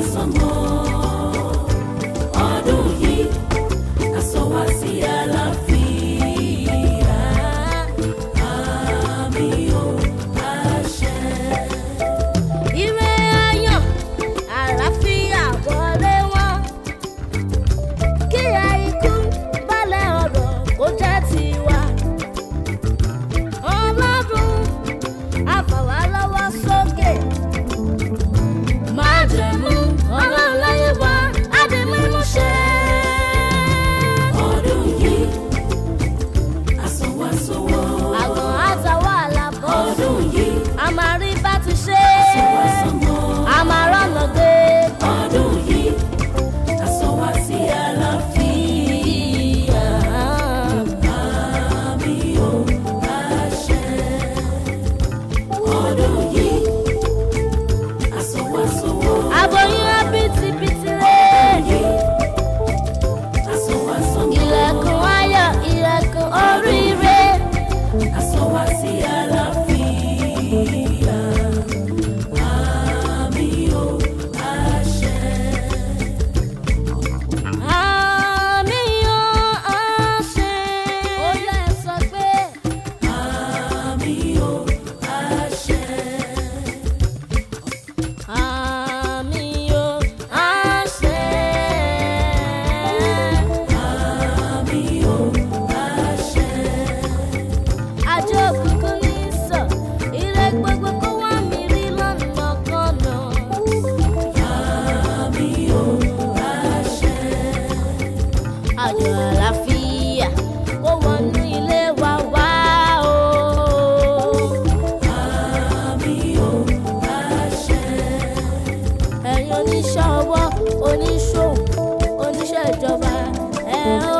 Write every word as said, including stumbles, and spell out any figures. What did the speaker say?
sánmọ̀. Ọdún yìí a sọ wá sí àlàáfíà. Àmín o, àṣẹ. Ire ayọ̀, àlàáfíà wọlé wá. Kí àìkú balẹ̀ ọ̀rọ̀ kó jẹ́ tiwa. Ọlọ́run á fà wá lọ́wọ́ sókè. Májẹ̀mú Ọlọ́run láyé wa á di mímú ṣẹ. Ọdún yìí a sọ wá sọ́wọ́. Àgàn àtàwọn àlàbọ̀. Ọdún yìí a máa rí bá ti ṣe. a sọ wá sánmọ̀. A máa rọ́nà gbé. Ọdún yìí a sọ wá sí àlàáfíà. Àmín o, àṣẹ. Ọdún yìí a sọ wá sọ́wọ́. Aboyún á bìtìbìtì rẹ̀. Ọdún yìí a sọ wá sánmọ̀. Ilẹ̀kùn ayọ̀, ilẹ̀kùn oríire. A sọ wá sí àlàáfíà. Àmín o, àṣẹ. Àmín o, àṣẹ. Ó yẹ sọ pé Àmín o, àṣẹ. àmín o, àṣẹ. Àmín o, àṣẹ. Àjọ òkùnkùn ní sọ, ire gbogbo kó wá mi rí lọ́nà kọ́nà. Àmín o, àṣẹ. Àjọ àlàáfíà kó wọnú ilé wa wá o. Àmín o, àṣẹ. Ẹ̀yin oníṣẹ́ ọwọ́, oníṣòwò, oníṣẹ́ ìjọba, ẹ ó